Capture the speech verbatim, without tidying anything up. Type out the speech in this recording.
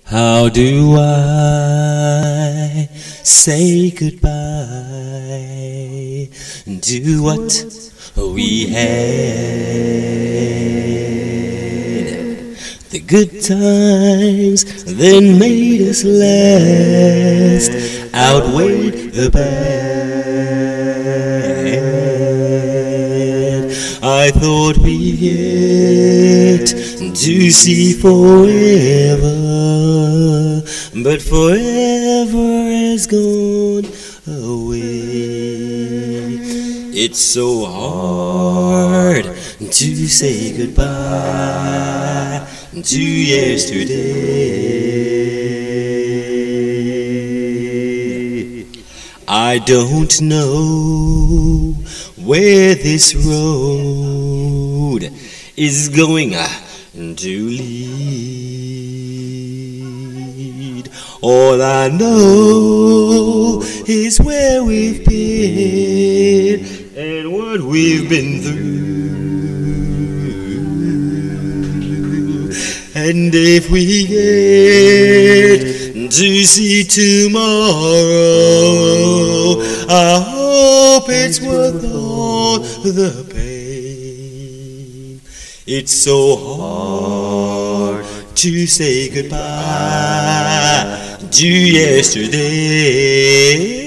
How do I say goodbye to what we had? The good times that made us last outweighed the bad. I thought we'd get to see forever, but forever has gone away. It's so hard to say goodbye to yesterday. I don't know where this road is going to lead. All I know is where we've been and what we've been through. And if we get to see tomorrow, I hope it's worth all the pain. It's so hard to say goodbye to yesterday.